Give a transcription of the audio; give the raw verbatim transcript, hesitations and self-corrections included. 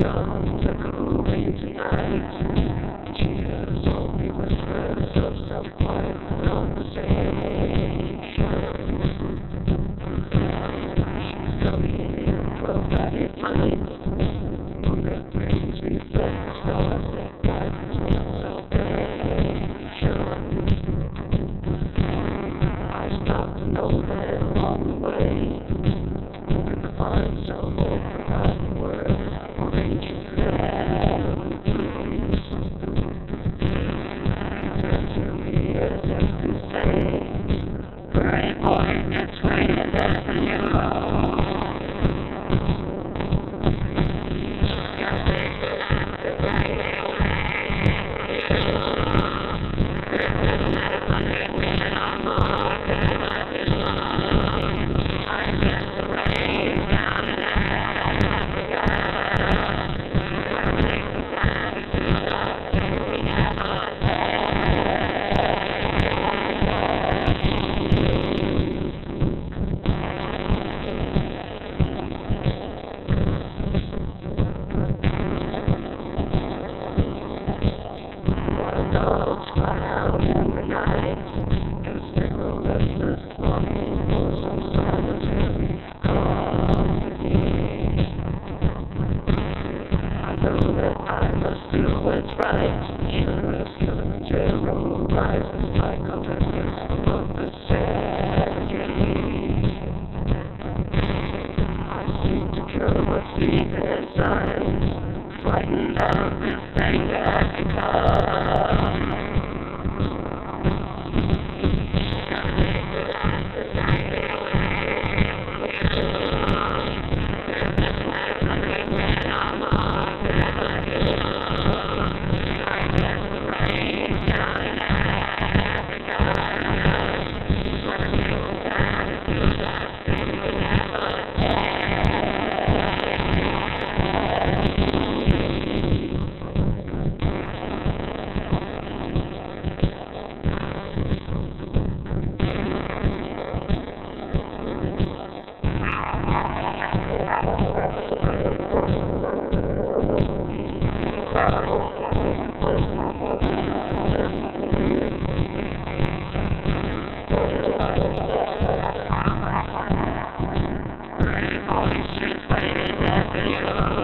comes a crazy night. She has only whispers of some quiet conversation. She's coming in from that mind. That brings me back, stars that guide me salvation. I stop to know that along the way. Find some more forgotten words or ancient melodies. To me as if to say, pray boy, that's way to death and you know. Dogs fly out in the night, cause they were restless, longing for some solitary company. I know that I must do what's right, sure as Kilimanjaro rises like Olympus above the savagery. I seem to curb what's deep inside, frightened out of this thing that I've become. All these streets, but it ain't that